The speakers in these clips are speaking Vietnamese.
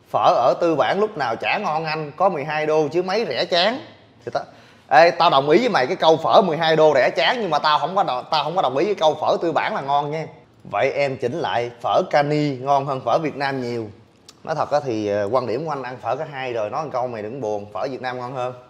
Phở ở tư bản lúc nào chả ngon anh, có 12 đô chứ mấy rẻ chán. Thì ê, tao đồng ý với mày cái câu phở 12 đô rẻ chán, nhưng mà tao không có đồng ý với câu phở tư bản là ngon nha. Vậy em chỉnh lại, phở Cani ngon hơn phở Việt Nam nhiều. Nói thật á thì quan điểm của anh ăn phở cả hai rồi, nói một câu mày đừng buồn, phở Việt Nam ngon hơn.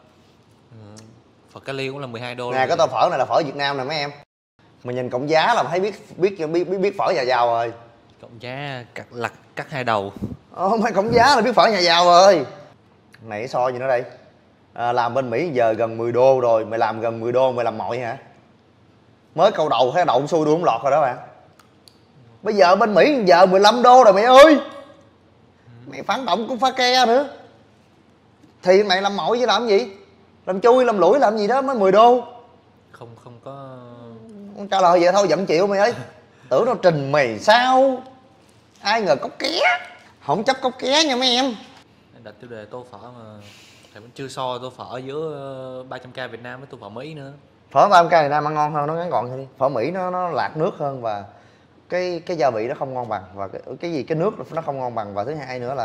Phở Cali cũng là 12 đô. Nè cái tô phở này là phở Việt Nam nè mấy em. Mình nhìn cộng giá là thấy biết phở nhà giàu rồi. Cộng giá cắt hai đầu. Mấy cộng giá là biết phở nhà giàu rồi. Này so gì nữa đây? Làm bên Mỹ giờ gần 10 đô rồi, mày làm gần 10 đô mày làm mọi hả? Mới câu đầu thấy đậu xui đuôi không lọt rồi đó bạn. Bây giờ bên Mỹ giờ 15 đô rồi mày ơi. Mày phản động cũng phá ke nữa. Thì mày làm mọi chứ làm gì? Làm chui làm lũi làm gì đó mới 10 đô. Không có. Không trả lời vậy thôi giận chịu mày ơi. Tưởng nó trình mày sao? Ai ngờ cốc ké. Không chấp cốc ké nha mấy em. Đặt tiêu đề tô phở mà thầy vẫn chưa so tô phở giữa 300k Việt Nam với tô phở Mỹ nữa. Phở 300k Việt Nam ăn ngon hơn, nó ngắn gọn thôi đi. Phở Mỹ nó lạc nước hơn và cái gia vị nó không ngon bằng, và cái nước nó không ngon bằng, và thứ hai nữa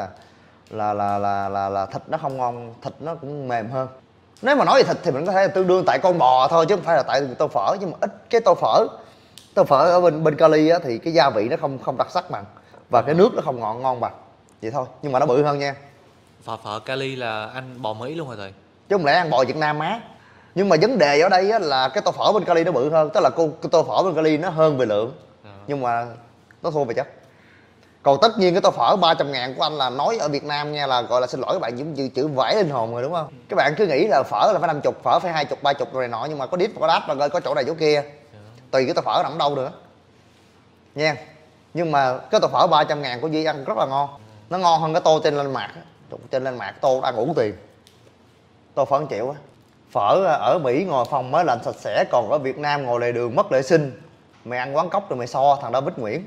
là thịt nó không ngon, thịt nó cũng mềm hơn. Nếu mà nói về thịt thì mình có thể là tương đương tại con bò thôi chứ không phải là tại tô phở, nhưng mà ít cái tô phở ở bên Cali á thì cái gia vị nó không đặc sắc bằng, và cái nước nó không ngon bằng vậy thôi, nhưng mà nó bự hơn nha. Phở Cali là ăn bò Mỹ luôn rồi thầy, Chứ không lẽ ăn bò Việt Nam má. Nhưng mà vấn đề ở đây á là cái tô phở bên Cali nó bự hơn, tức là cái tô phở bên Cali nó hơn về lượng, nhưng mà nó thua về chất. Còn tất nhiên cái tô phở 300.000 của anh là nói ở Việt Nam nha, là gọi là xin lỗi các bạn, những chữ vãi linh hồn rồi đúng không? Các bạn cứ nghĩ là phở là phải 50, phở phải 20, 30 rồi nọ, nhưng mà có đít có đát và có chỗ này chỗ kia, tùy cái tô phở nằm đâu nữa nha. Nhưng mà cái tô phở 300.000 của Duy ăn rất là ngon, nó ngon hơn cái tô trên lên mạc. Trên lên mạc tô ăn uổng tiền, tô phở 1 triệu á. Phở ở Mỹ ngồi phòng mới lạnh sạch sẽ, còn ở Việt Nam ngồi lề đường mất vệ sinh. Mày ăn quán cốc rồi mày so thằng David Nguyễn.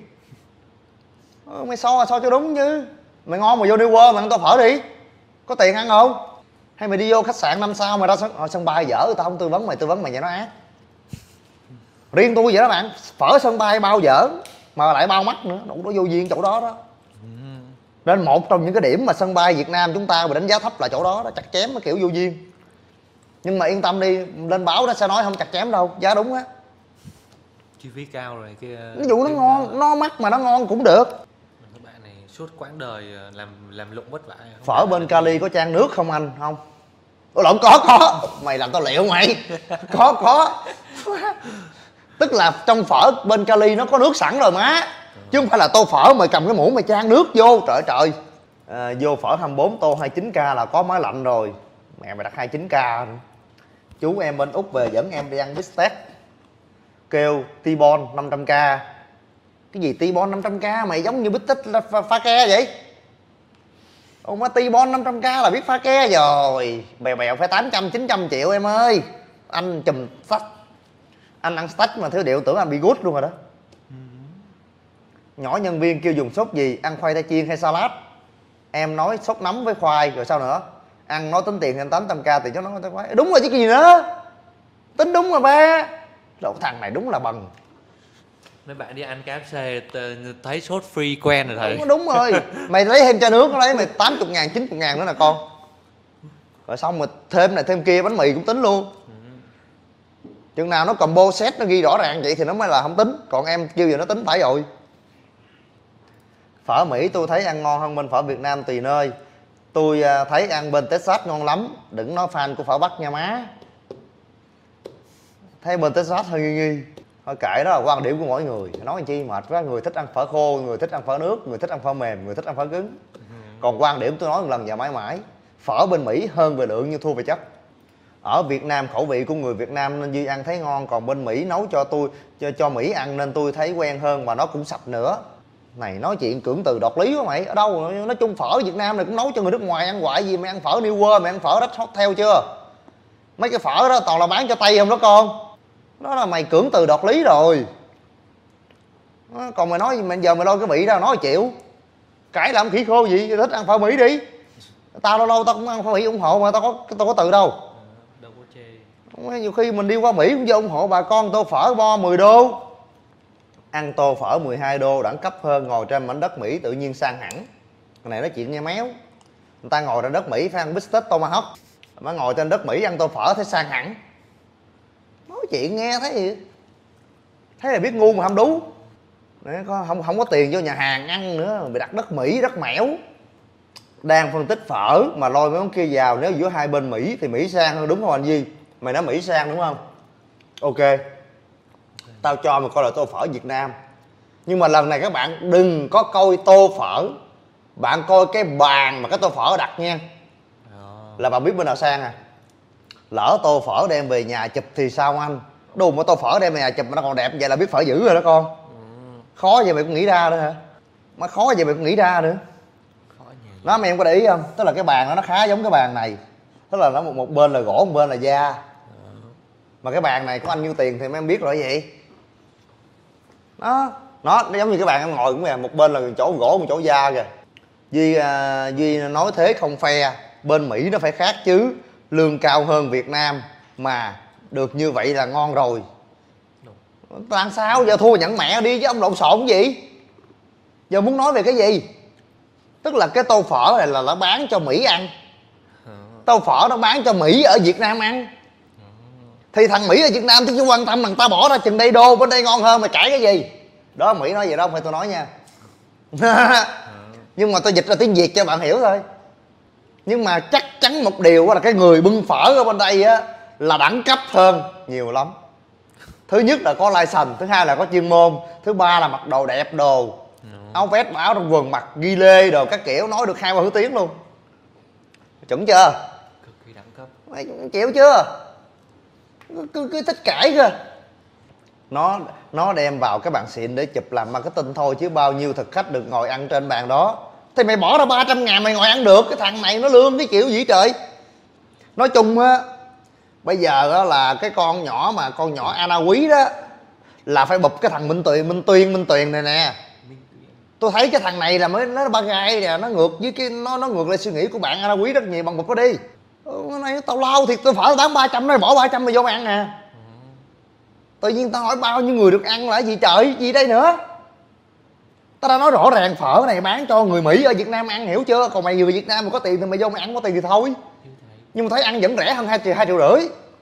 Mày so cho đúng chứ. Mày ngon mà vô New World mày ăn tô phở đi, có tiền ăn không? Hay mày đi vô khách sạn 5 sao mày ra sân bay dở, tao không tư vấn mày vậy nó ác. Riêng tôi vậy đó bạn, phở sân bay bao dở mà lại bao mắc nữa, đủ đó vô duyên chỗ đó đó. Nên một trong những cái điểm mà sân bay Việt Nam chúng ta bị đánh giá thấp là chỗ đó, chặt chém cái kiểu vô duyên. Nhưng mà yên tâm đi, lên báo nó sẽ nói không chặt chém đâu, giá đúng á. Chi phí cao rồi kia. Ví dụ nó ngon, nó mắc mà nó ngon cũng được. Các bạn này suốt quãng đời làm lụng vất vả. Phở bên Cali có chan nước không anh? Không. Lộn, có. Mày làm tao liệu mày. Có. Tức là trong phở bên Cali nó có nước sẵn rồi má. Chứ không phải là tô phở mày cầm cái muỗng mày chan nước vô. Trời. Vô phở 24 tô 29k là có máy lạnh rồi. Mẹ mày đặt 29k. Chú em bên Úc về dẫn em đi ăn bít tét, kêu T-bone 500k. Cái gì T-bone 500k? Mày giống như bít tết pha ke vậy. Ông má T-bone 500k là biết pha ke rồi. Bèo phải 800 900 triệu em ơi. Anh chùm sách. Anh ăn steak mà thiếu điệu tưởng anh bị gút luôn rồi đó. Nhỏ nhân viên kêu dùng sốt gì, ăn khoai tây chiên hay salad. Em nói sốt nấm với khoai, rồi sao nữa? Ăn nói tính tiền thêm 800k thì cho nó khoai. Đúng rồi chứ cái gì nữa. Tính đúng rồi ba. Đồ thằng này đúng là bần. Mấy bạn đi ăn KFC thấy sốt free quen rồi thầy. Đúng rồi. Mày lấy thêm chai nước nó lấy mày 80.000 90.000 nữa nè con. Rồi xong rồi thêm này thêm kia, bánh mì cũng tính luôn. Chừng nào nó combo set nó ghi rõ ràng vậy thì nó mới là không tính. Còn em kêu giờ nó tính phải rồi. Phở Mỹ tôi thấy ăn ngon hơn bên phở Việt Nam tùy nơi. Tôi thấy ăn bên Texas ngon lắm. Đừng nói fan của phở Bắc nha má. Thấy bên Texas hơi nghi. Thôi kệ, đó là quan điểm của mỗi người. Nói làm chi mệt quá. Người thích ăn phở khô, người thích ăn phở nước, người thích ăn phở mềm, người thích ăn phở cứng. Còn quan điểm tôi nói một lần và mãi mãi, phở bên Mỹ hơn về lượng nhưng thua về chất. Ở Việt Nam khẩu vị của người Việt Nam nên Duy ăn thấy ngon. Còn bên Mỹ nấu cho tôi cho Mỹ ăn nên tôi thấy quen hơn, và nó cũng sạch nữa. Này nói chuyện cưỡng từ đoạt lý quá mày. Ở đâu nói chung phở Việt Nam này cũng nấu cho người nước ngoài ăn hoài gì. Mày ăn phở New World, mày ăn phở Red Hotel chưa? Mấy cái phở đó toàn là bán cho Tây không đó con. Đó là mày cưỡng từ đoạt lý rồi. Còn mày nói mày giờ mày lôi cái vị ra nói chịu. Cãi làm khỉ khô gì, thích ăn phở Mỹ đi. Tao lâu lâu tao cũng ăn phở Mỹ ủng hộ mà tao có từ đâu. Đâu có chê. Nhiều khi mình đi qua Mỹ cũng vô ủng hộ bà con tô phở bo 10 đô. Ăn tô phở 12 đô đẳng cấp hơn, ngồi trên mảnh đất Mỹ tự nhiên sang hẳn. Cái này nói chuyện nghe méo. Người ta ngồi trên đất Mỹ phải ăn bít tết tomahawk, mà ngồi trên đất Mỹ ăn tô phở thấy sang hẳn. Nói chuyện nghe thấy là biết ngu mà không đú. Đấy, không có tiền vô nhà hàng ăn nữa, bị đặt đất Mỹ đất mẻo. Đang phân tích phở mà lôi mấy món kia vào, nếu giữa hai bên Mỹ thì Mỹ sang hơn, đúng không anh Duy? Mày nói Mỹ sang đúng không? Ok, tao cho mày coi là tô phở Việt Nam. Nhưng mà lần này các bạn đừng có coi tô phở, bạn coi cái bàn mà cái tô phở đặt nha, là bạn biết bên nào sang à. Lỡ tô phở đem về nhà chụp thì sao anh? Đùm mà tô phở đem về nhà chụp mà nó còn đẹp vậy là biết phở dữ rồi đó con. Khó vậy mày cũng nghĩ ra nữa hả? Mà khó vậy mày cũng nghĩ ra nữa. Đó, mày em có để ý không? Tức là cái bàn nó khá giống cái bàn này, tức là nó một bên là gỗ, một bên là da. Mà cái bàn này có ăn nhiêu tiền thì mấy em biết rồi vậy. Nó giống như cái bàn em ngồi cũng vậy, một bên là chỗ gỗ, một chỗ da kìa. Duy nói thế không phe, bên Mỹ nó phải khác chứ, lương cao hơn Việt Nam mà được như vậy là ngon rồi. Làm sao giờ thua nhận mẹ đi chứ ông lộn xộn gì. Giờ muốn nói về cái gì? Tức là cái tô phở này là nó bán cho Mỹ ăn, tô phở nó bán cho Mỹ ở Việt Nam ăn. Thì thằng Mỹ ở Việt Nam thì chứ quan tâm thằng ta bỏ ra chừng đây đô bên đây ngon hơn, mày cãi cái gì? Đó, Mỹ nói vậy đó, không phải tôi nói nha. Nhưng mà tôi dịch ra tiếng Việt cho bạn hiểu thôi. Nhưng mà chắc chắn một điều là cái người bưng phở ở bên đây á là đẳng cấp hơn nhiều lắm. Thứ nhất là có license, thứ hai là có chuyên môn, thứ ba là mặc đồ đẹp đồ, áo vest áo trong quần, mặc ghi lê đồ các kiểu, nói được 2-3 thứ tiếng luôn. Chuẩn chưa? Cực kỳ đẳng cấp. Mày chịu chưa? Cứ thích cãi cơ. Nó đem vào cái bàn xịn để chụp làm marketing thôi, chứ bao nhiêu thực khách được ngồi ăn trên bàn đó. Thì mày bỏ ra 300.000 mày ngồi ăn được. Cái thằng này nó lương cái kiểu gì trời. Nói chung á, bây giờ á là cái con nhỏ Ana Quý đó là phải bụp cái thằng Minh Tuyền này nè. Tôi thấy cái thằng này là nó ba gai nè, nó ngược với cái nó ngược lại suy nghĩ của bạn Ana Quý rất nhiều, bằng bụp nó đi. Cái này tao lao thiệt, tôi phải bán 300 nó bỏ 300 mày vô mày ăn nè. Tự nhiên tao hỏi bao nhiêu người được ăn là gì trời, gì đây nữa. Tao đã nói rõ ràng phở này bán cho người Mỹ ở Việt Nam ăn, hiểu chưa? Còn mày người Việt Nam mà có tiền thì mày vô mày ăn, có tiền thì thôi. Nhưng mà thấy ăn vẫn rẻ hơn 2,5 triệu.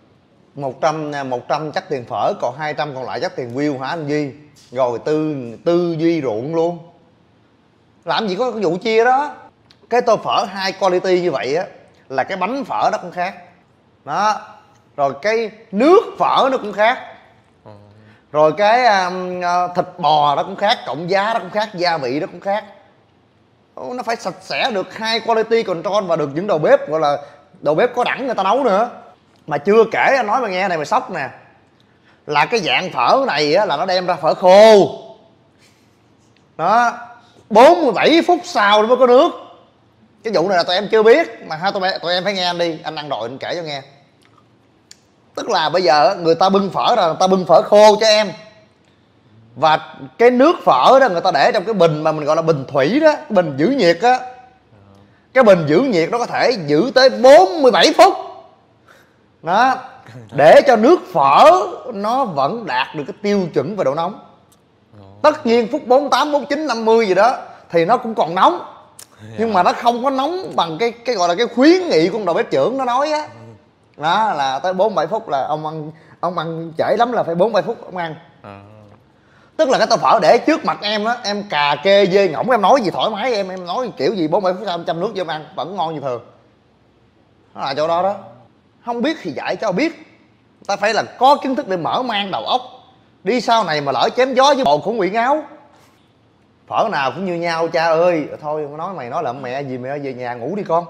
100 chắc tiền phở, còn 200 còn lại chắc tiền view hả anh Duy? Rồi tư duy ruộng luôn. Làm gì có vụ chia đó. Cái tô phở high quality như vậy á là cái bánh phở nó cũng khác. Đó. Rồi cái nước phở nó cũng khác. Rồi cái thịt bò nó cũng khác, cộng giá nó cũng khác, gia vị nó cũng khác. Nó phải sạch sẽ, được high quality control và được những đầu bếp gọi là đầu bếp có đẳng người ta nấu nữa. Mà chưa kể, anh nói mày nghe này mày sốc nè, là cái dạng phở này á là nó đem ra phở khô đó, 47 phút sau nó mới có nước. Cái vụ này là tụi em chưa biết mà tụi em phải nghe anh đi, anh ăn rồi anh kể cho nghe. Tức là bây giờ người ta bưng phở ra, người ta bưng phở khô cho em, và cái nước phở đó người ta để trong cái bình mà mình gọi là bình thủy đó, bình giữ nhiệt á. Cái bình giữ nhiệt nó có thể giữ tới 47 phút đó, để cho nước phở nó vẫn đạt được cái tiêu chuẩn về độ nóng. Tất nhiên phút 48, 49, 50 gì đó thì nó cũng còn nóng, nhưng mà nó không có nóng bằng cái gọi là cái khuyến nghị của đầu bếp trưởng nó nói á. Đó là tới 47 phút là ông ăn trễ lắm là phải 47 phút ông ăn. Tức là cái tô phở để trước mặt em đó, em cà kê dê ngỗng, em nói gì thoải mái, em nói kiểu gì 47 phút sau em chăm nước vô em ăn vẫn ngon như thường. Nó là chỗ đó đó. Không biết thì dạy cho biết. Ta phải là có kiến thức để mở mang đầu óc. Đi sau này mà lỡ chém gió với bộ cũng bị ngáo. Phở nào cũng như nhau cha ơi. Thôi nói mày nói là mẹ gì mẹ về nhà ngủ đi con.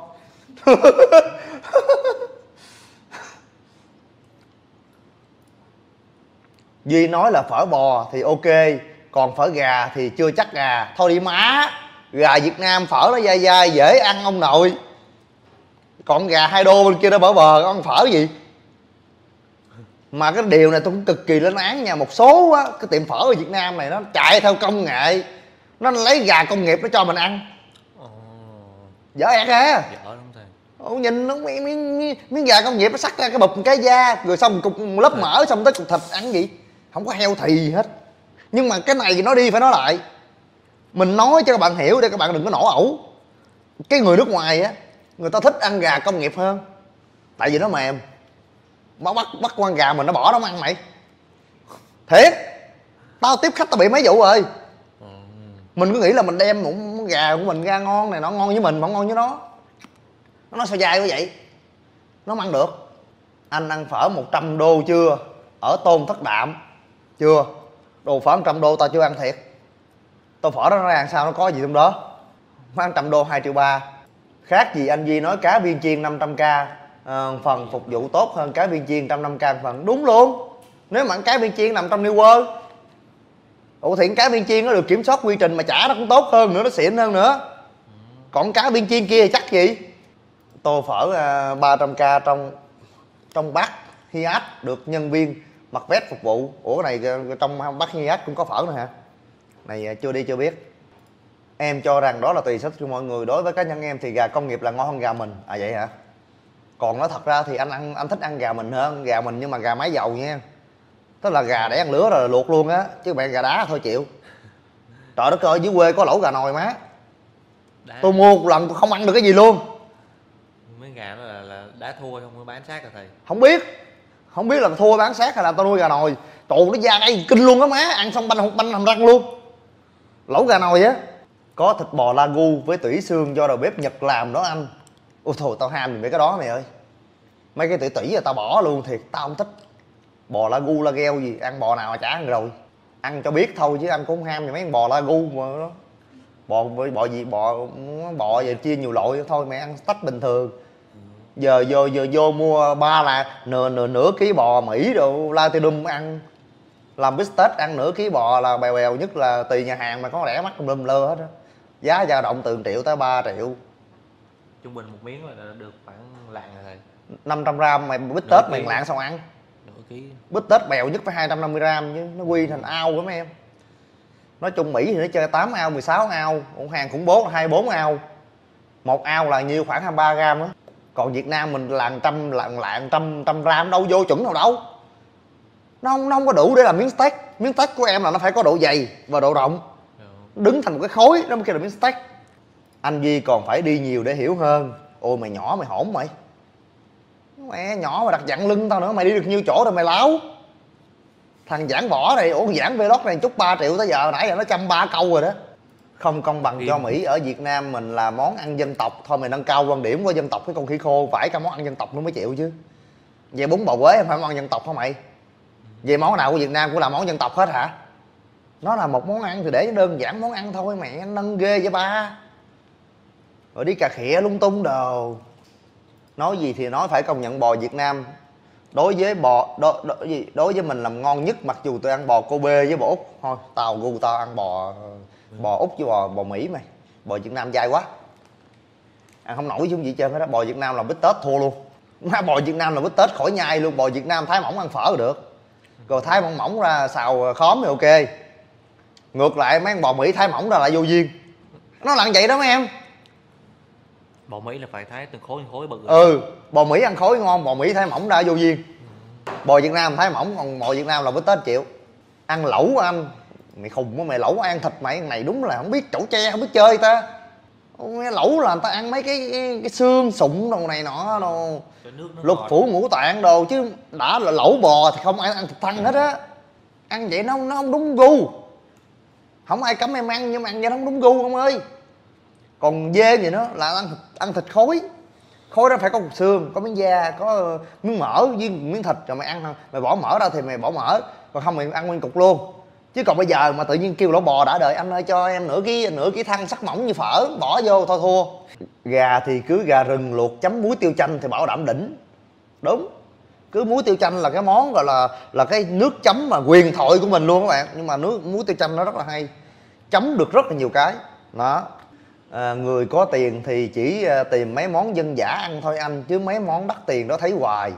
Duy nói là phở bò thì ok, còn phở gà thì chưa chắc gà. Thôi đi má, gà Việt Nam phở nó dai dai dễ ăn ông nội. Còn gà $2 bên kia nó bờ ăn phở gì. Mà cái điều này tôi cũng cực kỳ lên án nha. Một số á, cái tiệm phở ở Việt Nam này nó chạy theo công nghệ, nó lấy gà công nghiệp nó cho mình ăn. Dở ẹt á. Nhìn nó miếng gà công nghiệp nó sắc ra cái bụp một cái da, rồi xong cục một lớp mỡ, xong tới cục thịt ăn gì. Không có heo thì hết. Nhưng mà cái này nói đi phải nói lại. Mình nói cho các bạn hiểu để các bạn đừng có nổ ẩu. Cái người nước ngoài á, Người ta thích ăn gà công nghiệp hơn, tại vì nó mềm. Bắt con gà mình nó bỏ nó ăn mày. Thiệt, tao tiếp khách tao bị mấy vụ rồi. Mình cứ nghĩ là mình đem một món gà của mình ra ngon này, nó ngon với mình mà không ngon với nó sao dai quá vậy, nó không ăn được. Anh ăn phở 100 đô chưa? Ở Tôn Thất Đạm chưa? Đồ phở 100 đô tao chưa ăn thiệt. Tô phở đó nó ra làm sao, nó có gì trong đó? Nó ăn 100 đô 2,3 triệu. Khác gì anh Duy nói cá viên chiên 500k phần phục vụ tốt hơn cá viên chiên 150k phần. Đúng luôn, nếu mà ăn cá viên chiên nằm trong New World. Ủa thì cá viên chiên nó được kiểm soát quy trình mà chả nó cũng tốt hơn nữa, nó xịn hơn nữa. Còn cá viên chiên kia thì chắc gì. Tô phở 300k trong bát Hiace được nhân viên mặc vest phục vụ. Ủa cái này trong bát Hiace cũng có phở nữa hả? Này chưa đi chưa biết. Em cho rằng đó là tùy thích của mọi người. Đối với cá nhân em thì gà công nghiệp là ngon hơn gà mình. À vậy hả? Còn nói thật ra thì anh thích ăn gà mình hơn. Gà mình nhưng mà gà máy dầu nha. Tức là gà để ăn lứa rồi luộc luôn á, chứ bạn gà đá thôi chịu. Trời đất ơi, dưới quê có lẩu gà nồi má. Tôi mua một lần tôi không ăn được cái gì luôn. Mấy gà đó là đá thua không có bán xác rồi thầy? Không biết là thua bán xác hay là tao nuôi gà nồi. Trời, nó da ngay kinh luôn á má, ăn xong banh hàm răng luôn. Lẩu gà nồi á. Có thịt bò Wagyu với tủy xương do đầu bếp Nhật làm đó anh. Ôi thôi tao ham gì mấy cái đó mày ơi. Mấy cái tủy là tao bỏ luôn, thiệt tao không thích. Bò Wagyu la gheo gì, ăn bò nào mà chả ăn rồi. Ăn cho biết thôi chứ anh cũng không ham gì mấy con bò Wagyu mà đó. Bò gì bò giờ chia nhiều loại thôi mày ăn tách bình thường. Giờ vô mua là nửa ký bò Mỹ rồi Platinum ăn. Làm bít tết ăn nửa ký bò là bèo nhất là tùy nhà hàng mà có rẻ mắc lum lơ hết á. Giá dao động từ 1 triệu tới 3 triệu. Trung bình một miếng là được khoảng lạng rồi thầy. 500g mày bít tết mày lạng sao ăn? Nửa ký. Bít tết bèo nhất phải 250g chứ, nó quy thành ao của mấy em. Nói chung Mỹ thì nó chơi 8 ao 16 ao, còn hàng khủng bố là 24 ao. Một ao là nhiêu khoảng 23g á. Còn Việt Nam mình là trăm gram đâu vô chuẩn nào đâu. Nó không có đủ để làm miếng steak. Miếng steak của em là nó phải có độ dày và độ rộng. Đứng thành một cái khối đó mới kêu là miếng steak. Anh Duy còn phải đi nhiều để hiểu hơn. Ôi mày nhỏ mày hổn mày. Mẹ nhỏ mà đặt dặn lưng tao nữa, mày đi được nhiêu chỗ rồi mày láo. Thằng Giảng Võ này, ủa Giảng Vlog này chút 3 triệu tới giờ nãy giờ nó 130 câu rồi đó. Không công bằng cho Mỹ, ở Việt Nam mình là món ăn dân tộc. Thôi mày nâng cao quan điểm của dân tộc cái con khỉ khô, phải cả món ăn dân tộc nó mới chịu chứ. Vậy bún bò Quế phải món ăn dân tộc hả mày? Vậy món nào của Việt Nam cũng là món dân tộc hết hả? Nó là một món ăn thì để đơn giản món ăn thôi mẹ, nâng ghê vậy ba. Rồi đi cà khịa lung tung đồ. Nói gì thì nói, phải công nhận bò Việt Nam đối với mình làm ngon nhất. Mặc dù tôi ăn bò Kobe với bò Úc thôi, tao ăn bò Úc với bò Mỹ mày. Bò Việt Nam dai quá, ăn không nổi chung gì trơn hết đó. Bò Việt Nam làm bít tết thua luôn. Bò Việt Nam là bít tết khỏi nhai luôn. Bò Việt Nam thái mỏng ăn phở được, rồi thái mỏng ra xào khóm thì ok. Ngược lại mấy con bò Mỹ thái mỏng ra lại vô duyên. Nó là vậy đó mấy em. Bò Mỹ là phải thái từng khối bự. Bò Mỹ ăn khối ngon, bò Mỹ thái mỏng ra vô duyên. Bò Việt Nam thái mỏng, còn bò Việt Nam là bít tết chịu. Ăn lẩu anh, mày khùng quá mày, lẩu ăn thịt mày này đúng là không biết chẩu tre, không biết chơi ta. Lẩu là người ta ăn mấy cái xương sụn đồ này nọ đồ, lục phủ ngũ tạng đồ, chứ đã là lẩu bò thì không ai ăn thịt thăn hết á. Ăn vậy nó không đúng gu. Không ai cấm em ăn nhưng mà ăn vậy nó không đúng gu ông ơi. Còn dê gì nữa là ăn thịt khối đó phải có cục xương, có miếng da, có miếng mỡ với miếng thịt, rồi mày ăn, mày bỏ mỡ ra thì mày bỏ mỡ, còn không mày ăn nguyên cục luôn. Chứ còn bây giờ mà tự nhiên kêu lẩu bò đã đời, anh ơi cho em nửa ký thăn sắc mỏng như phở, bỏ vô thôi thua. Gà thì cứ gà rừng luộc chấm muối tiêu chanh thì bảo đảm đỉnh. Đúng, cứ muối tiêu chanh là cái món gọi là cái nước chấm mà huyền thoại của mình luôn các bạn. Nhưng mà muối tiêu chanh nó rất là hay, chấm được rất là nhiều cái đó. Người có tiền thì chỉ tìm mấy món dân dã ăn thôi anh, chứ mấy món đắt tiền đó thấy hoài.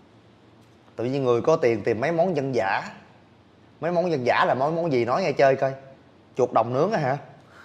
Tự nhiên người có tiền tìm mấy món dân dã. Mấy món dân dã là món gì nói nghe chơi coi. Chuột đồng nướng á hả?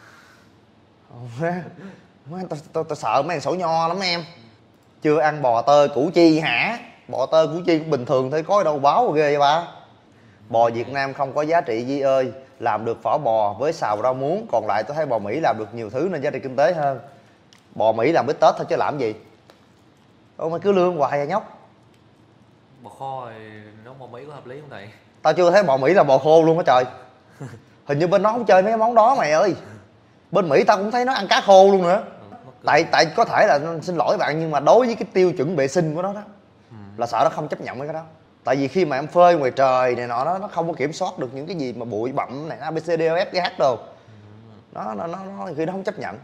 Tao sợ mấy thằng sổ nho lắm em. Chưa ăn bò tơ củ chi hả? Bò tơ củ chi cũng bình thường thôi, có đâu báo ghê vậy ba. Bò Việt Nam không có giá trị Di ơi. Làm được phở bò với xào rau muống, còn lại tôi thấy bò Mỹ làm được nhiều thứ nên giá trị kinh tế hơn. Bò Mỹ làm bít tết thôi chứ làm gì. Ôi mày cứ lương hoài à nhóc. Bò kho thì nấu bò Mỹ có hợp lý không thầy? Tao chưa thấy bò Mỹ làm bò khô luôn á trời. Hình như bên nó không chơi mấy cái món đó mày ơi. Bên Mỹ tao cũng thấy nó ăn cá khô luôn nữa. Tại có thể là xin lỗi bạn, nhưng mà đối với cái tiêu chuẩn vệ sinh của nó đó là sợ nó không chấp nhận mấy cái đó. Tại vì khi mà em phơi ngoài trời này nọ nó không có kiểm soát được những cái gì mà bụi bặm này ABCD EF GH đồ. Nó khi nó không chấp nhận.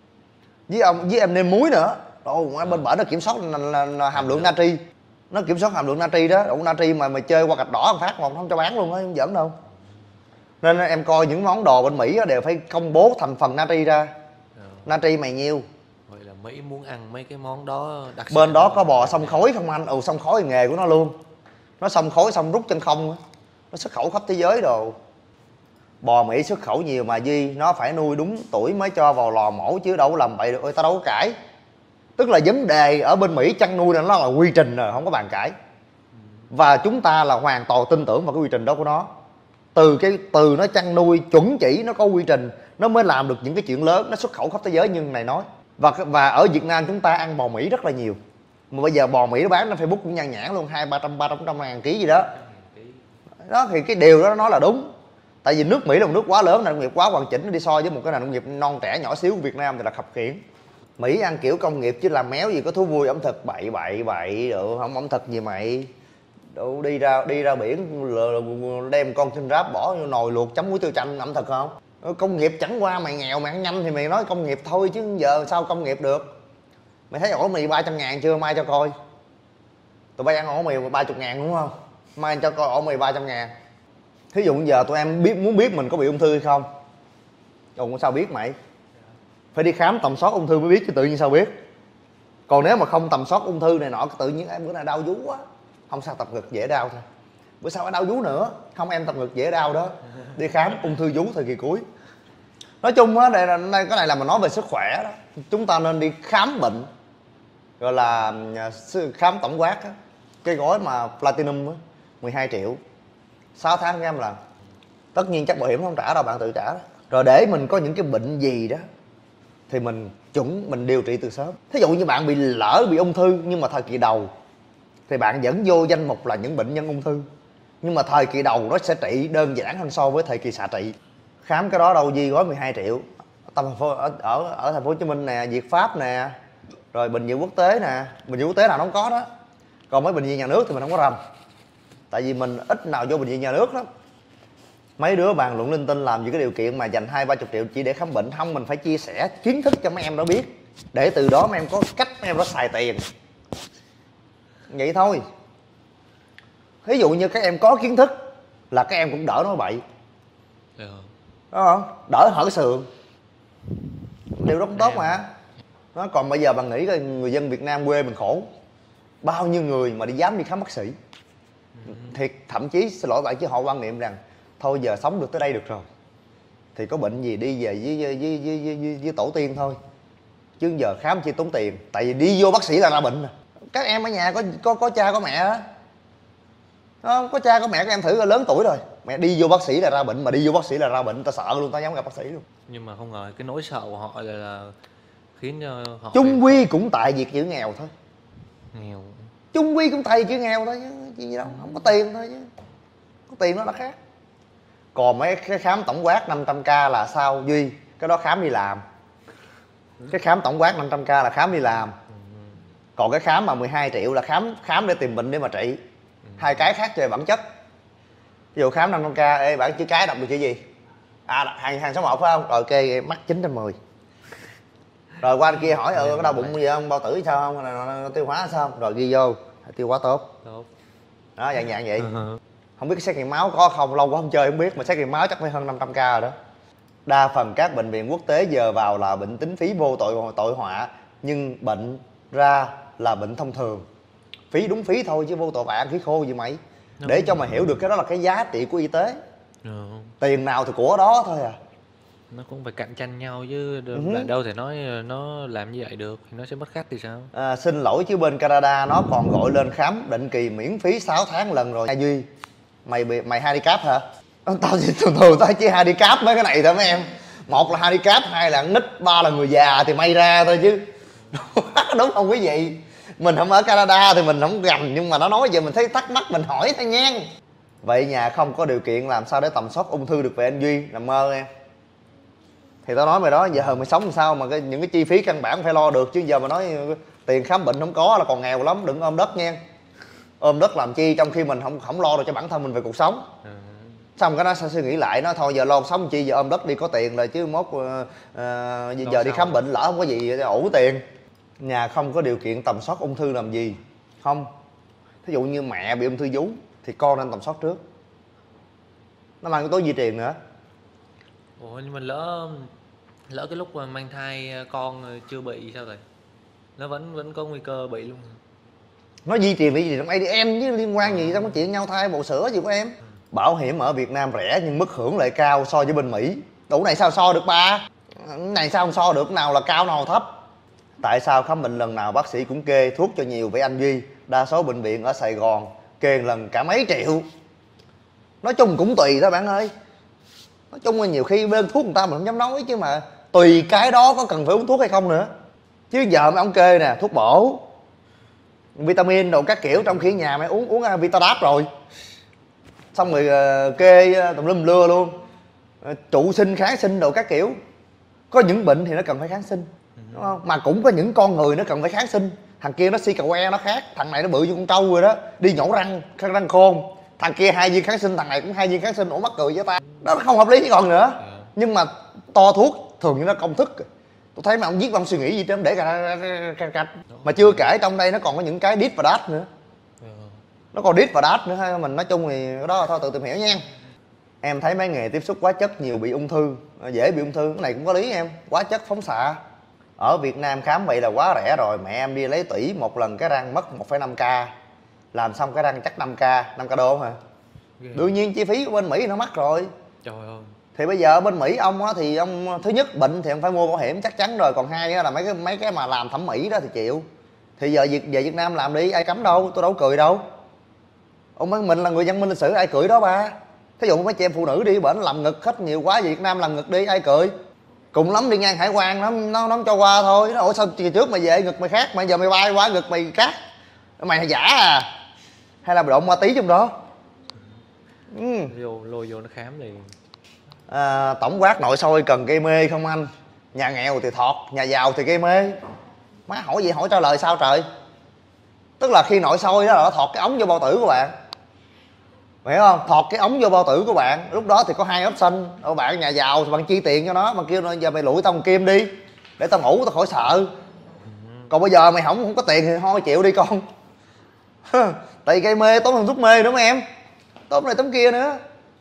Với em nêm muối nữa. Bên bển nó kiểm soát là hàm lượng natri. Nó kiểm soát hàm lượng natri đó, đủ natri mà mày chơi qua gạch đỏ một phát một không cho bán luôn á, không giỡn đâu. Nên em coi những món đồ bên Mỹ đều phải công bố thành phần natri ra. Natri mày nhiêu. Vậy là Mỹ muốn ăn mấy cái món đó đặc Bên đó có bò xông khối không anh? Xông khối là nghề của nó luôn. Nó xông khối xong rút chân không á. Nó xuất khẩu khắp thế giới đồ. Bò Mỹ xuất khẩu nhiều mà Duy, nó phải nuôi đúng tuổi mới cho vào lò mổ chứ đâu có làm bậy được. Ôi tao đâu có cãi. Tức là vấn đề ở bên Mỹ chăn nuôi nó là quy trình rồi, không có bàn cãi. Và chúng ta là hoàn toàn tin tưởng vào cái quy trình đó của nó. Từ nó chăn nuôi chuẩn chỉ, nó có quy trình, nó mới làm được những cái chuyện lớn, nó xuất khẩu khắp thế giới như này nói. Và ở Việt Nam chúng ta ăn bò Mỹ rất là nhiều. Mà bây giờ bò Mỹ nó bán trên Facebook cũng nhan nhản luôn, 200-300 ngàn ký gì đó. Đó thì cái điều đó nó nói là đúng. Tại vì nước Mỹ là một nước quá lớn, nền nông nghiệp quá hoàn chỉnh, nó đi so với một cái nền nông nghiệp non trẻ nhỏ xíu của Việt Nam thì là khập khiễng. Mỹ ăn kiểu công nghiệp chứ làm méo gì có thú vui ẩm thực bậy được, không ẩm thực gì mày. Đâu đi ra biển đem con trên ráp bỏ vô nồi luộc chấm muối tiêu chanh ẩm thực không? Công nghiệp chẳng qua mày nghèo mày ăn nhanh thì mày nói công nghiệp thôi chứ giờ sao công nghiệp được. Mày thấy ổ mì 300 ngàn chưa? Mai cho coi. Tụi bay ăn ổ mì 30 ngàn đúng không? Mai cho coi ổ mì 300 ngàn. Thí dụ giờ tụi em muốn biết mình có bị ung thư hay không? Sao biết mày? Phải đi khám tầm soát ung thư mới biết chứ tự nhiên sao biết. Còn nếu mà không tầm soát ung thư này nọ tự nhiên em bữa nay đau vú quá. Không sao, tập ngực dễ đau thôi. Bữa sau đau vú nữa. Không, em tập ngực dễ đau đó. Đi khám ung thư vú thời kỳ cuối. Nói chung á, cái này là mình nói về sức khỏe đó. Chúng ta nên đi khám bệnh, gọi là khám tổng quát á. Cái gói mà Platinum á, 12 triệu 6 tháng em lần. Tất nhiên chắc bảo hiểm không trả đâu, bạn tự trả đó. Rồi để mình có những cái bệnh gì đó thì mình điều trị từ sớm. Thí dụ như bạn bị ung thư nhưng mà thời kỳ đầu thì bạn vẫn vô danh mục là những bệnh nhân ung thư. Nhưng mà thời kỳ đầu nó sẽ trị đơn giản hơn so với thời kỳ xạ trị. Khám cái đó đâu Duy gói 12 triệu. Ở thành phố Hồ Chí Minh nè, Việt Pháp nè, rồi bệnh viện quốc tế nè. Bệnh viện quốc tế nào nó không có đó. Còn mấy bệnh viện nhà nước thì mình không có rành. Tại vì mình ít nào vô bệnh viện nhà nước lắm. Mấy đứa bàn luận linh tinh làm gì cái điều kiện mà dành 20-30 triệu chỉ để khám bệnh. Không, mình phải chia sẻ kiến thức cho mấy em đó biết, để từ đó mấy em có cách mấy em đó xài tiền. Vậy thôi. Ví dụ như các em có kiến thức là các em cũng đỡ nói bậy. Đúng không? Đỡ hở sườn. Điều đó cũng tốt mà. Nó còn bây giờ bạn nghĩ coi, người dân Việt Nam quê mình khổ. Bao nhiêu người mà dám đi khám bác sĩ. Thiệt, thậm chí xin lỗi bạn chứ họ quan niệm rằng thôi giờ sống được tới đây được rồi thì có bệnh gì đi về với tổ tiên thôi, chứ giờ khám chi tốn tiền. Tại vì đi vô bác sĩ là ra bệnh nè. Các em ở nhà có cha có mẹ đó, có cha có mẹ các em thử lớn tuổi rồi, mẹ đi vô bác sĩ là ra bệnh, mà đi vô bác sĩ là ra bệnh, tao sợ luôn, tao dám gặp bác sĩ luôn. Nhưng mà không ngờ cái nỗi sợ của họ là khiến cho họ chung quy cũng tại việc chữ nghèo thôi. Nghèo. Chung quy cũng tại việc chữ nghèo thôi chứ gì đâu, không có tiền thôi chứ. Có tiền nó là khác. Còn mấy cái khám tổng quát 500k là sao Duy? Cái đó khám đi làm. Cái khám tổng quát 500k là khám đi làm. Còn cái khám mà 12 triệu là khám để tìm bệnh để mà trị. Hai cái khác về bản chất. Ví dụ khám 500k, ê bạn chữ cái đọc được chữ gì? Hàng số 1 phải không? Rồi kê mắc 910. Rồi qua kia hỏi có đau bụng gì không, bao tử sao không, tiêu hóa sao không? Rồi ghi vô, tiêu hóa tốt. Đó, dạng vậy. Không biết cái xét nghiệm máu có không, lâu quá không chơi không biết, mà xét nghiệm máu chắc phải hơn 500k rồi đó. Đa phần các bệnh viện quốc tế giờ vào là bệnh tính phí vô tội họa, nhưng bệnh ra là bệnh thông thường. Phí đúng phí thôi chứ vô tội vạ khí khô gì mày. Để cho mày hiểu được cái đó là cái giá trị của y tế. Tiền nào thì của đó thôi à. Nó cũng phải cạnh tranh nhau chứ đâu thể nói nó làm như vậy được thì nó sẽ mất khách thì sao. Xin lỗi chứ bên Canada nó còn gọi lên khám định kỳ miễn phí 6 tháng lần rồi. Duy, mày handicap hả? Tao thường tao chỉ handicap mấy cái này thôi mấy em. Một là handicap, hai là nít, ba là người già thì may ra thôi chứ. Đúng không quý vị? Mình không ở Canada thì mình không gành, nhưng mà nó nói vậy mình thấy thắc mắc, mình hỏi thôi nha. Vậy nhà không có điều kiện làm sao để tầm soát ung thư được về anh Duy? Nằm mơ em. Thì tao nói mày đó, giờ mày sống làm sao mà những cái chi phí căn bản phải lo được, chứ giờ mà nói tiền khám bệnh không có là còn nghèo lắm. Đừng ôm đất nha. Ôm đất làm chi trong khi mình không lo được cho bản thân mình về cuộc sống. Xong cái nó suy nghĩ lại, nó thôi giờ lo sống chi, giờ ôm đất đi có tiền rồi, chứ mốt giờ đi khám bệnh lỡ không có gì ủ tiền. Nhà không có điều kiện tầm soát ung thư làm gì? Không. Thí dụ như mẹ bị ung thư vú thì con nên tầm soát trước, nó mang yếu tố di truyền nữa. Ủa nhưng mà lỡ cái lúc mà mang thai con chưa bị sao rồi? Nó vẫn có nguy cơ bị luôn. Nó di truyền gì trong ADN chứ liên quan gì trong cái chuyện nhau thai bầu sữa gì của em. Bảo hiểm ở Việt Nam rẻ nhưng mức hưởng lại cao so với bên Mỹ. Đủ này sao so được ba? Này sao không so được, nào là cao nào là thấp? Tại sao khám bệnh lần nào bác sĩ cũng kê thuốc cho nhiều với anh Duy? Đa số bệnh viện ở Sài Gòn kê lần cả mấy triệu. Nói chung cũng tùy thôi bạn ơi. Nói chung là nhiều khi đơn thuốc người ta mình không dám nói, chứ mà tùy cái đó có cần phải uống thuốc hay không nữa. Chứ giờ mấy ông kê nè, thuốc bổ, vitamin đồ các kiểu, trong khi nhà mày uống Vitadap rồi. Xong rồi kê tùm lum lưa luôn, trụ sinh kháng sinh đồ các kiểu. Có những bệnh thì nó cần phải kháng sinh, đúng không? Mà cũng có những con người nó cần phải kháng sinh. Thằng kia nó si cầu e nó khác, thằng này nó bự như con trâu rồi đó, đi nhổ răng khôn. Thằng kia 2 viên kháng sinh, thằng này cũng 2 viên kháng sinh. Ủa mắc cười với ta, đó nó không hợp lý còn nữa. Nhưng mà to thuốc thường như nó công thức. Tôi thấy mà ông viết ông suy nghĩ gì chứ, để cạch. Mà chưa kể trong đây nó còn có những cái đít và đát nữa. Nó còn đít và đát nữa ha. Mình nói chung thì cái đó thôi tự tìm hiểu nha. Em thấy mấy nghề tiếp xúc hóa chất nhiều bị ung thư, dễ bị ung thư. Cái này cũng có lý em. Hóa chất phóng xạ ở Việt Nam khám vậy là quá rẻ rồi. Mẹ em đi lấy tủy một lần cái răng mất 1,5k. Làm xong cái răng chắc 5k đô hả? Đương nhiên chi phí của bên Mỹ nó mắc rồi. Trời ơi. Thì bây giờ bên Mỹ ông á, thì ông thứ nhất bệnh thì ông phải mua bảo hiểm chắc chắn rồi, còn hai là mấy cái mà làm thẩm mỹ đó thì chịu. Thì giờ về Việt Nam làm đi, ai cấm đâu, tôi đâu có cười đâu. Ông mình là người văn minh lịch sử, ai cười đó ba. Thí dụ mấy chị em phụ nữ đi bển làm ngực hết nhiều quá, về Việt Nam làm ngực đi, ai cười. Cùng lắm đi ngang hải quan nó không cho qua thôi. Nó ủa sao kỳ trước mày về ngực mày khác, mà giờ mày bay qua ngực mày khác, mày giả à? Hay là mày đụng ma tí trong đó? Lôi vô nó khám thì tổng quát nội soi cần gây mê không anh? Nhà nghèo thì thọt, nhà giàu thì gây mê. Má hỏi gì hỏi trả lời sao trời? Tức là khi nội soi đó là nó thọt cái ống vô bao tử của bạn, hiểu không? Thọt cái ống vô bao tử của bạn, lúc đó thì có hai option. Bạn nhà giàu thì bạn chi tiền cho nó, mà kêu nó giờ mày lụi tao một kim đi để tao ngủ tao khỏi sợ. Còn bây giờ mày không có tiền thì thôi chịu đi con. Tại gây mê tốn hơn thuốc mê nữa mà em, tốn này tốn kia nữa.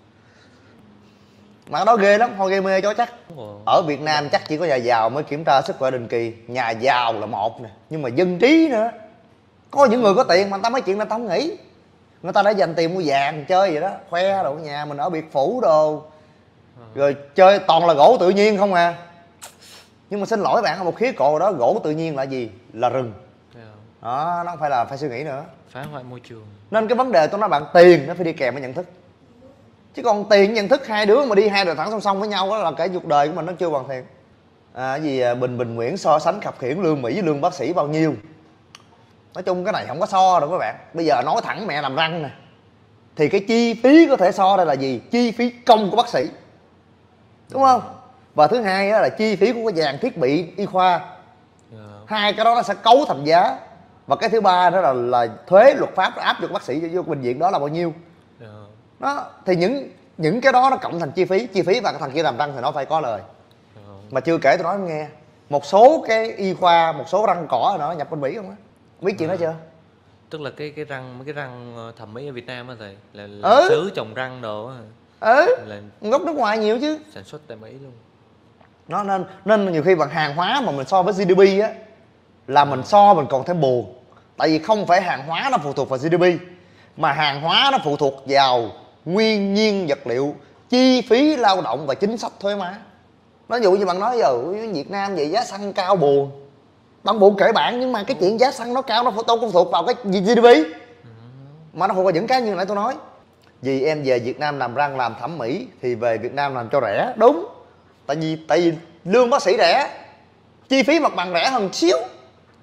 Mà cái đó ghê lắm, thôi gây mê cho chắc. Ở Việt Nam chắc chỉ có nhà giàu mới kiểm tra sức khỏe định kỳ. Nhà giàu là một nè, nhưng mà dân trí nữa. Có những người có tiền mà người ta mấy chuyện này tao không nghĩ. Người ta đã dành tiền mua vàng chơi vậy đó, khoe đồ, nhà mình ở biệt phủ đồ, rồi chơi toàn là gỗ tự nhiên không à. Nhưng mà xin lỗi bạn, ở một khía cạnh đó gỗ tự nhiên là gì? Là rừng đó, nó không phải là phải suy nghĩ nữa. phá hoại môi trường. Nên cái vấn đề tôi nói bạn, tiền nó phải đi kèm với nhận thức. Chứ còn tiền nhận thức hai đứa mà đi hai đường thẳng song song với nhau đó là cả cuộc đời của mình nó chưa hoàn thiện. Bình Nguyễn so sánh khập khiễng lương Mỹ với lương bác sĩ bao nhiêu. Nói chung cái này không có so đâu các bạn. Bây giờ nói thẳng mẹ làm răng nè, thì cái chi phí có thể so đây là gì? Chi phí công của bác sĩ, đúng không? Và thứ hai là chi phí của cái dàn thiết bị y khoa. Hai cái đó nó sẽ cấu thành giá. Và cái thứ ba đó là thuế luật pháp áp dụng bác sĩ vô bệnh viện đó là bao nhiêu. Đó, thì những cái đó nó cộng thành chi phí và cái thằng kia làm răng thì nó phải có lời. Mà chưa kể tôi nói em nghe, một số cái y khoa, một số răng cỏ nó nhập bên Mỹ không á, biết chuyện đó chưa? Tức là mấy cái răng thẩm mỹ ở Việt Nam á thầy, là xứ trồng răng đồ á, là gốc nước ngoài nhiều chứ, sản xuất tại Mỹ luôn. Nó nên nhiều khi bằng hàng hóa mà mình so với GDP á là mình còn thêm buồn. Tại vì không phải hàng hóa nó phụ thuộc vào GDP, mà hàng hóa nó phụ thuộc vào nguyên nhiên vật liệu, chi phí lao động và chính sách thuế má. Ví dụ như bạn nói giờ Việt Nam vậy giá xăng cao buồn, bạn buồn kể bạn, nhưng mà cái chuyện giá xăng nó cao nó đâu có phụ thuộc vào cái GDP, mà nó phụ thuộc vào những cái như nãy tôi nói. Vì em về Việt Nam làm răng làm thẩm mỹ thì về Việt Nam làm cho rẻ, đúng. Tại vì lương bác sĩ rẻ, chi phí mặt bằng rẻ hơn xíu,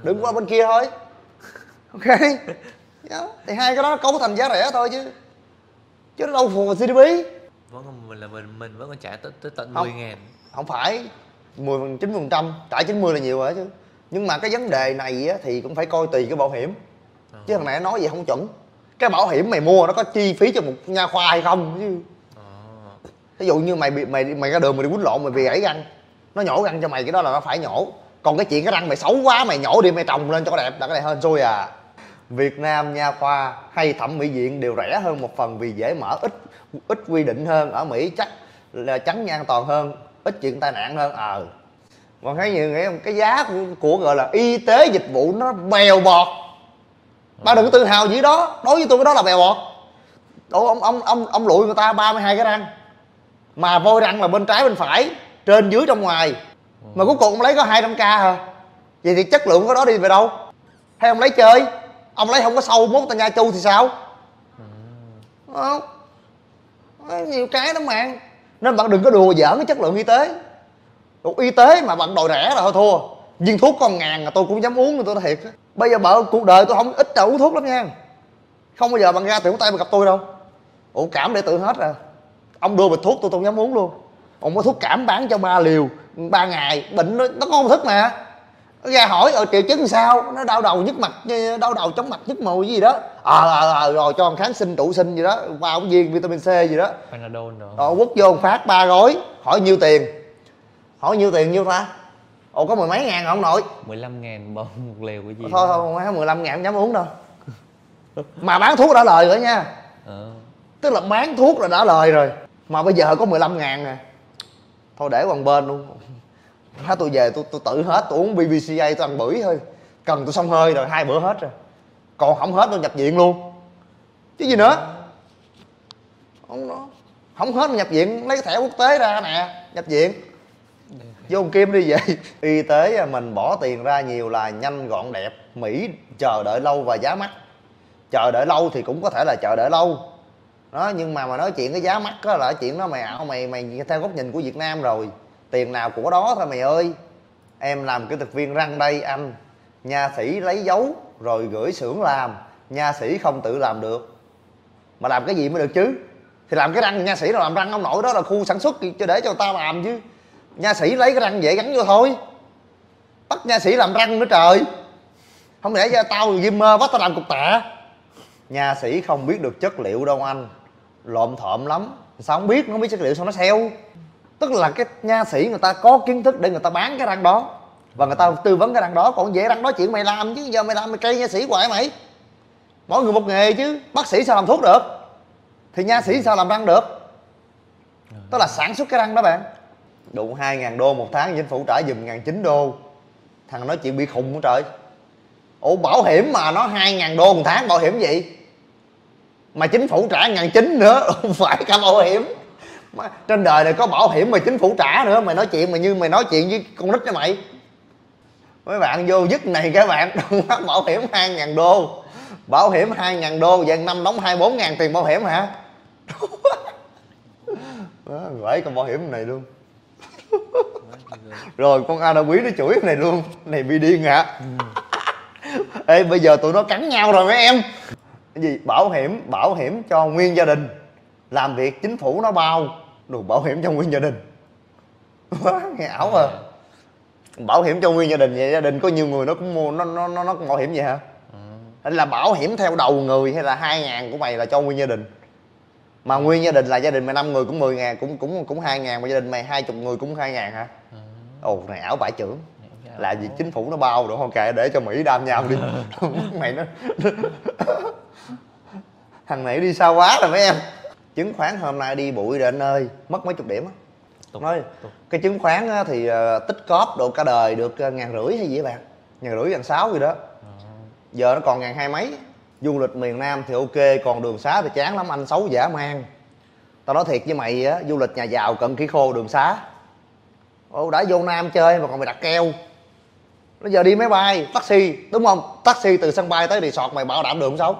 đừng qua bên kia thôi. Ok. Đó. Thì hai cái đó cấu thành giá rẻ thôi chứ nó đâu phù hợp GDP. Vẫn còn mình vẫn còn trả tới tận Không. 10.000. Không phải 90%, trả 90 là nhiều rồi chứ. Nhưng mà cái vấn đề này á, thì cũng phải coi tùy cái bảo hiểm. Chứ thằng này nói vậy không chuẩn. Cái bảo hiểm mày mua nó có chi phí cho một nha khoa hay không chứ. Ví dụ như mày ra đường mày đi quýnh lộn mày bị gãy răng, nó nhổ răng cho mày, cái đó là nó phải nhổ. Còn cái chuyện cái răng mày xấu quá mày nhổ đi mày trồng lên cho nó đẹp là cái này hên xui à. Việt Nam nha khoa hay thẩm mỹ viện đều rẻ hơn một phần vì dễ mở, ít quy định hơn. Ở Mỹ chắc là trắng nha an toàn hơn, ít chuyện tai nạn hơn. Còn thấy nhiều nghĩa không, cái giá của gọi là y tế dịch vụ nó bèo bọt. Ba đừng có tự hào gì đó, đối với tôi cái đó là bèo bọt. Ủa, ông lụi người ta 32 cái răng mà vôi răng là bên trái bên phải, trên dưới trong ngoài, mà cuối cùng ông lấy có 200k hả? Vậy thì chất lượng của đó đi về đâu? Hay ông lấy chơi, ông lấy không có sâu mốt ta nha chu thì sao? Không, nhiều cái lắm mà. Nên bạn đừng có đùa giỡn cái chất lượng y tế. Đồ y tế mà bạn đòi rẻ là thôi thua. Viên thuốc con ngàn là tôi cũng dám uống, tôi nói thiệt. Bây giờ cuộc đời tôi không ít là uống thuốc lắm nha. Không bao giờ bạn ra tiểu tay mà gặp tôi đâu. Ủa cảm để tự hết à. Ông đưa bịch thuốc tôi không dám uống luôn. Ông có thuốc cảm bán cho 3 liều 3 ngày, bệnh nó có công thức mà. Nó ra hỏi triệu chứng sao, nó đau đầu nhức mặt, đau đầu chóng mặt nhức mùi gì đó. Rồi cho kháng sinh trụ sinh gì đó, vào cái viên vitamin C gì đó. Panadol nữa. Quất vô một phát 3 gói, hỏi nhiêu tiền? Hỏi nhiêu tiền nhiêu ta? Có 10 mấy ngàn không nội? 15.000 một liều cái gì? Thôi 15 ngàn không dám uống đâu. Mà bán thuốc đã lời rồi nha. Tức là bán thuốc là đã lời rồi. Mà bây giờ có 15 ngàn nè. Thôi để qua một bên luôn. Tôi về tôi tự hết, tôi uống BBCA tôi ăn bưởi thôi. Cần tôi xông hơi rồi 2 bữa hết rồi. Còn không hết tôi nhập viện luôn. Chứ gì nữa. Không hết nhập viện, lấy cái thẻ quốc tế ra nè, nhập viện. Vô kim đi vậy. Y tế mình bỏ tiền ra nhiều là nhanh gọn đẹp. Mỹ chờ đợi lâu và giá mắc. Chờ đợi lâu thì cũng có thể là chờ đợi lâu đó, nhưng mà nói chuyện cái giá mắc đó là chuyện đó mày ảo, mày theo góc nhìn của Việt Nam rồi. Tiền nào của đó thôi mày ơi. Em làm kỹ thuật viên răng đây anh, nha sĩ lấy dấu rồi gửi xưởng làm, nha sĩ không tự làm được. Mà làm cái gì mới được chứ? Thì làm cái răng nha sĩ nào làm răng ông nội, đó là khu sản xuất cho để cho người ta làm chứ. Nha sĩ lấy cái răng dễ gắn vô thôi, bắt nha sĩ làm răng nữa trời. Không để cho tao Zimmer bắt tao làm cục tạ. Nha sĩ không biết được chất liệu đâu anh, lộm thộm lắm. Sao không biết, nó không biết chất liệu sao nó sale. Tức là cái nha sĩ người ta có kiến thức để người ta bán cái răng đó và người ta tư vấn cái răng đó. Còn dễ răng đó chuyện mày làm chứ, giờ mày làm mày cây nha sĩ hoài mày. Mỗi người một nghề chứ. Bác sĩ sao làm thuốc được thì nha sĩ sao làm răng được. Tức là sản xuất cái răng đó bạn. Đủ 2.000 đô một tháng, chính phủ trả giùm 1.900 đô. Thằng nói chuyện bị khùng hả trời. Ủa bảo hiểm mà nó 2.000 đô một tháng, bảo hiểm gì mà chính phủ trả 1.900 nữa. Không phải cả bảo hiểm. Trên đời này có bảo hiểm mà chính phủ trả nữa. Mày nói chuyện mà như mày nói chuyện với con nít cho mày. Mấy bạn vô dứt này các bạn. Bảo hiểm 2.000 đô. Bảo hiểm 2.000 đô vậy năm đóng 24.000 tiền bảo hiểm hả? Gửi con bảo hiểm này luôn. Rồi con Ana Quý nó chửi cái này luôn. Này bị điên hả? Ê bây giờ tụi nó cắn nhau rồi mấy em. Cái gì? Bảo hiểm cho nguyên gia đình. Làm việc chính phủ nó bao. Đồ bảo hiểm cho nguyên gia đình. Nghe ảo à. Bảo hiểm cho nguyên gia đình, vậy gia đình có nhiều người nó cũng mua nó cũng bảo hiểm vậy hả? Hay là bảo hiểm theo đầu người, hay là 2.000 của mày là cho nguyên gia đình? Mà nguyên gia đình là gia đình mày 5 người cũng 10.000, cũng 2.000, mà gia đình mày 20 người cũng 2.000 hả? Ồ này ảo bãi trưởng. Là vì chính phủ nó bao đúng không? Kệ để cho Mỹ đam nhau đi. Mày nó thằng này đi xa quá rồi mấy em. Chứng khoán hôm nay đi bụi rồi anh ơi, mất mấy chục điểm á. Nói cái chứng khoán á, thì tích cóp độ cả đời được 1.500 hay gì vậy bạn, 1.500 1.600 gì đó. Giờ nó còn 1.200 mấy. Du lịch miền Nam thì ok, còn đường xá thì chán lắm anh, xấu dã man. Tao nói thiệt với mày á, du lịch nhà giàu cận kỹ khô đường xá. Đã vô Nam chơi mà còn mày đặt keo. Bây giờ đi máy bay, taxi đúng không? Taxi từ sân bay tới resort mày bảo đảm được không xấu?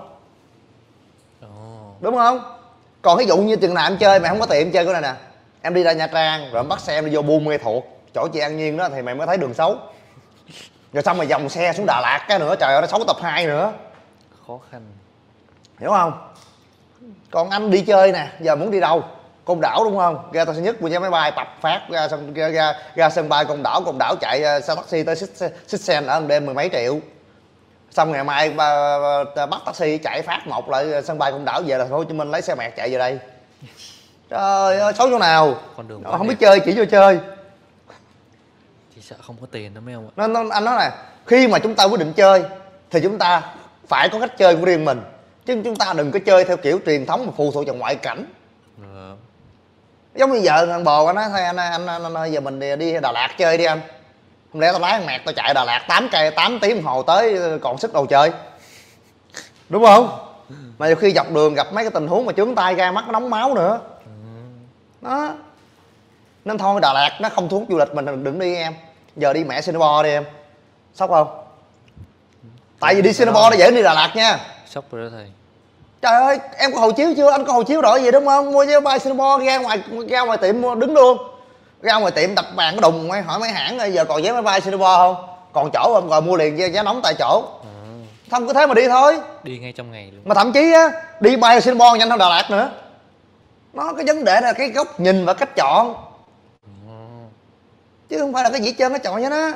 Đúng không? Còn ví dụ như chừng nào em chơi mày không có tiền chơi cái này nè, em đi ra Nha Trang rồi em bắt xe em đi vô Buôn Mê Thuột, chỗ chị An Nhiên đó, thì mày mới thấy đường xấu. Rồi xong rồi dòng xe xuống Đà Lạt cái nữa, trời ơi nó xấu tập 2 nữa. Khó khăn. Hiểu không? Còn anh đi chơi nè, giờ muốn đi đâu? Côn Đảo đúng không? Ra Tân Sơn Nhất mua vé máy bay bập phát ra sân bay Côn Đảo chạy xe taxi tới Sitsen ở một đêm 10 mấy triệu. Xong ngày mai bắt taxi chạy phát một lại sân bay Côn Đảo về là Thành phố Hồ Chí Minh lấy xe mẹt chạy về đây. Trời ơi, xấu chỗ nào? Con đường Không biết chơi chỉ vô chơi. Chỉ sợ không có tiền đó mấy ông ạ. Anh nói nè, khi mà chúng ta quyết định chơi thì chúng ta phải có cách chơi của riêng mình, chứ chúng ta đừng có chơi theo kiểu truyền thống mà phụ thuộc vào ngoại cảnh. Giống như giờ thằng bồ anh nói thôi anh ơi, giờ mình đi Đà Lạt chơi đi anh. Không lẽ tao lái thằng mẹt tao chạy Đà Lạt 8 tiếng đồng hồ tới còn sức đầu chơi, đúng không? Mà nhiều khi dọc đường gặp mấy cái tình huống mà chướng tay ra mắt nó nóng máu nữa đó. Nên thôi Đà Lạt nó không thu hút du lịch mình đừng đi em. Giờ đi mẹ Singapore đi em, sốc không? Tại vì đi Singapore nó dễ hơn đi Đà Lạt nha. Sốc rồi đó thầy. Trời ơi, em có hộ chiếu chưa? Anh có hộ chiếu rồi gì đúng không? Mua vé bay Singapore ra ngoài tiệm mua đứng luôn. Ra ngoài tiệm đập bàn cái đùng hỏi mấy hãng rồi giờ còn vé máy bay Singapore không? Còn chỗ không? Rồi mua liền giá nóng tại chỗ. Không cứ thế mà đi thôi. Đi ngay trong ngày luôn. Mà thậm chí á, đi bay Singapore nhanh hơn Đà Lạt nữa. Nó cái vấn đề là cái góc nhìn và cách chọn. Chứ không phải là cái gì trơn nó chọn với nó.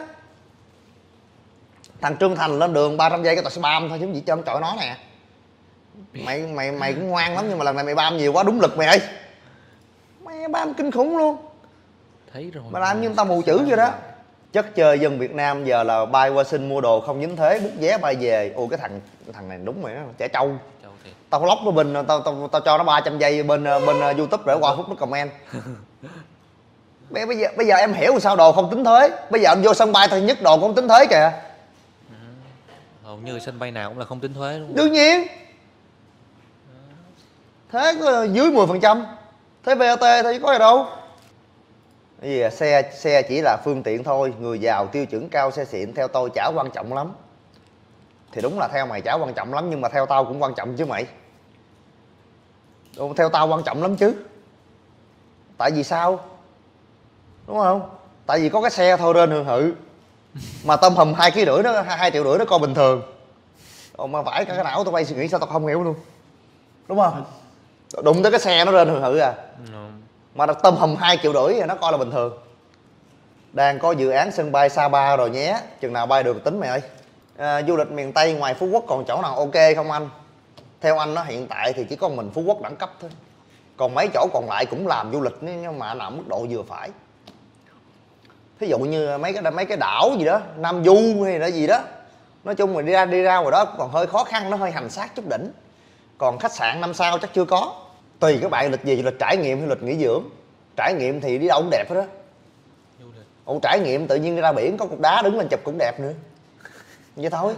Thằng Trương Thành lên đường 300 giây cái tòa spam thôi chứ gì trơn chọi nó nè. Mày cũng ngoan lắm nhưng mà lần này mày bam nhiều quá đúng lực mày ơi. Mày bam kinh khủng luôn. Thấy rồi. Mà làm như tao mù chữ vậy đó. Chất chơi dân Việt Nam giờ là bay qua Sing mua đồ không dính thuế, bút vé bay về. Ôi cái thằng này đúng rồi đó, trẻ trâu. Tao lóc nó bên tao cho nó 300 giây bên YouTube để qua phút nó comment. Bây giờ em hiểu sao đồ không tính thuế. Bây giờ em vô sân bay thôi nhất đồ không tính thuế kìa. Hầu như sân bay nào cũng là không tính thuế đúng không? Đương nhiên. Thế có dưới 10%. Thế VAT thôi chứ có gì đâu. Cái gì xe chỉ là phương tiện thôi. Người giàu tiêu chuẩn cao xe xịn theo tôi chả quan trọng lắm. Thì đúng là theo mày chả quan trọng lắm, nhưng mà theo tao cũng quan trọng chứ mày. Theo tao quan trọng lắm chứ. Tại vì sao? Đúng không? Tại vì có cái xe thôi rên hưởng hự. Mà tôm hùm 2,5 kg đó, 2,5 triệu đó coi bình thường. Ồ, mà phải cả cái não tao bay suy nghĩ sao tao không hiểu luôn. Đúng không? Đụng tới cái xe nó rên hưởng hự à. Mà tôm hùm 2,5 triệu thì nó coi là bình thường. Đang có dự án sân bay Sapa rồi nhé. Chừng nào bay được tính mày ơi. Du lịch miền Tây ngoài Phú Quốc còn chỗ nào ok không anh? Theo anh nó hiện tại thì chỉ có mình Phú Quốc đẳng cấp thôi. Còn mấy chỗ còn lại cũng làm du lịch nhưng mà nằm mức độ vừa phải. Thí dụ như mấy cái đảo gì đó, Nam Du hay là gì đó. Nói chung là đi ra ngoài đó còn hơi khó khăn, nó hơi hành xác chút đỉnh. Còn khách sạn 5 sao chắc chưa có. Tùy các bạn lịch gì, lịch trải nghiệm hay lịch nghỉ dưỡng. Trải nghiệm thì đi đâu cũng đẹp hết đó. Ồ, trải nghiệm tự nhiên đi ra biển có cục đá đứng lên chụp cũng đẹp nữa. Vậy thôi.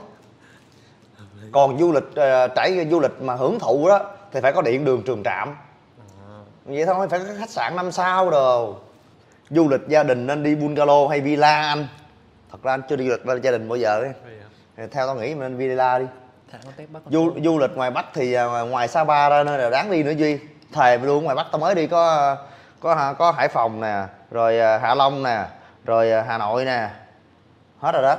Còn du lịch mà hưởng thụ đó thì phải có điện đường trường trạm. Vậy thôi, phải có khách sạn 5 sao đồ. Du lịch gia đình nên đi bungalow hay villa anh. Thật ra anh chưa đi du lịch gia đình bao giờ ấy. Theo tao nghĩ mình nên villa đi. Du lịch ngoài Bắc thì ngoài Sapa ra nơi là đáng đi nữa Duy. Thề luôn, ngoài Bắc tao mới đi có Hải Phòng nè, rồi Hạ Long nè, rồi Hà Nội nè. Hết rồi đó.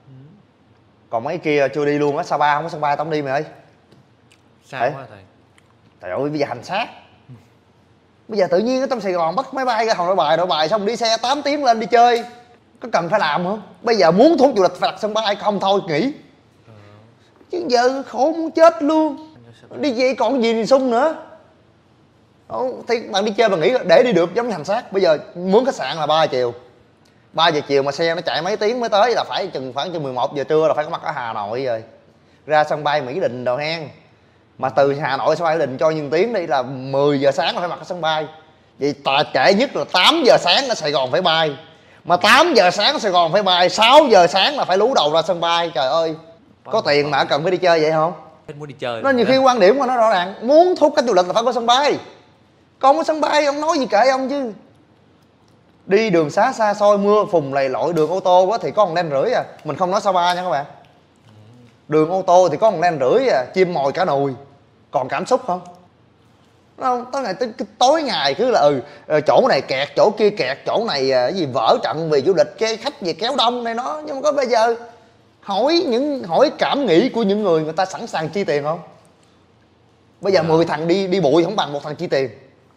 Còn mấy kia chưa đi luôn á. Sapa không có sân bay tao không đi mày ơi. Sao quá thầy. Trời ơi bây giờ hành xác. Bây giờ tự nhiên ở trong Sài Gòn bắt máy bay ra Nội Bài xong đi xe 8 tiếng lên đi chơi. Có cần phải làm không? Bây giờ muốn thu hút du lịch phải đặt sân bay không thôi nghỉ. Chứ giờ khổ muốn chết luôn. Đi về còn gì thì sung nữa. Thì bạn đi chơi bạn nghĩ để đi được giống như hành xác. Bây giờ muốn khách sạn là 3 chiều 3 giờ chiều mà xe nó chạy mấy tiếng mới tới là phải khoảng chừng 11 giờ trưa là phải có mặt ở Hà Nội rồi. Ra sân bay Mỹ Đình đồ hen. Mà từ Hà Nội sân bay Mỹ Đình cho những tiếng đi là 10 giờ sáng là phải mặt ở sân bay. Vậy trễ nhất là 8 giờ sáng ở Sài Gòn phải bay. Mà 8 giờ sáng ở Sài Gòn phải bay, 6 giờ sáng là phải lú đầu ra sân bay. Trời ơi, có tiền mà cần phải đi chơi vậy không? Muốn đi chơi. Nó nhiều khi quan điểm của nó rõ ràng, muốn thúc khách du lịch là phải có sân bay. Còn có sân bay ông nói gì kệ ông chứ. Đi đường xá xa xôi mưa phùn lầy lội đường ô tô quá thì có 1,5 à. Mình không nói Sapa nha các bạn. Đường ô tô thì có 1,5 à, chim mồi cả nùi. Còn cảm xúc không? Đúng không? Tối ngày cứ là chỗ này kẹt, chỗ kia kẹt, chỗ này cái gì vỡ trận vì du lịch, cái khách gì kéo đông này nó. Nhưng mà có bây giờ hỏi cảm nghĩ của những người ta sẵn sàng chi tiền không? Bây giờ 10 thằng đi bụi không bằng một thằng chi tiền.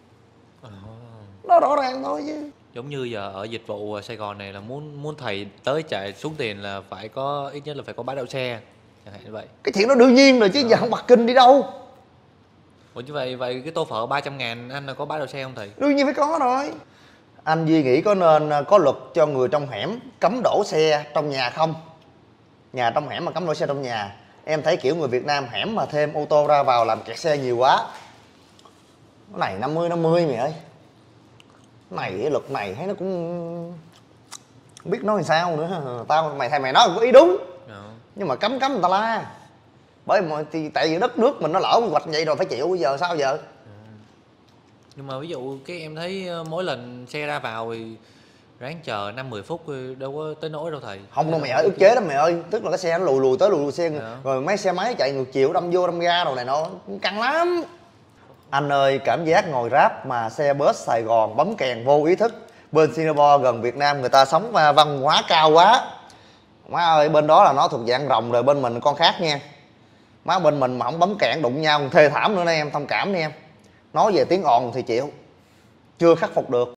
Nó rõ ràng thôi chứ. Giống như giờ ở dịch vụ Sài Gòn này là muốn thầy tới chạy xuống tiền là phải có ít nhất là phải có bãi đậu xe, chẳng hạn như vậy. Cái chuyện đó đương nhiên rồi chứ giờ không Bắc Kinh đi đâu. Ủa như vậy cái tô phở 300.000 anh là có bãi đậu xe không thầy? Đương nhiên phải có rồi. Anh Duy nghĩ có nên có luật cho người trong hẻm cấm đổ xe trong nhà không? Nhà trong hẻm mà cấm đổ xe trong nhà. Em thấy kiểu người Việt Nam hẻm mà thêm ô tô ra vào làm kẹt xe nhiều quá. Cái này 50-50 mày ơi. Cái luật này thấy nó cũng không biết nói làm sao nữa. Mày nói có ý đúng. Nhưng mà cấm người ta la. Bởi thì tại vì đất nước mình nó lỡ hoạch vậy rồi phải chịu, bây giờ sao giờ? Nhưng mà ví dụ cái em thấy mỗi lần xe ra vào thì ráng chờ 5-10 phút đâu có tới nỗi đâu thầy. Không đâu mày ơi, ức chế lắm mày ơi. Tức là cái xe nó lùi tới lùi xe rồi mấy xe máy chạy ngược chiều đâm vô đâm ra đồ này nọ, căng lắm. Anh ơi, cảm giác ngồi Grab mà xe bus Sài Gòn bấm kèn vô ý thức. Bên Singapore gần Việt Nam người ta sống văn hóa cao quá. Má ơi, bên đó là nó thuộc dạng rồng rồi, bên mình con khác nha. Má bên mình mà không bấm kẹn đụng nhau thê thảm nữa nè em, thông cảm đi em. Nói về tiếng ồn thì chịu, chưa khắc phục được.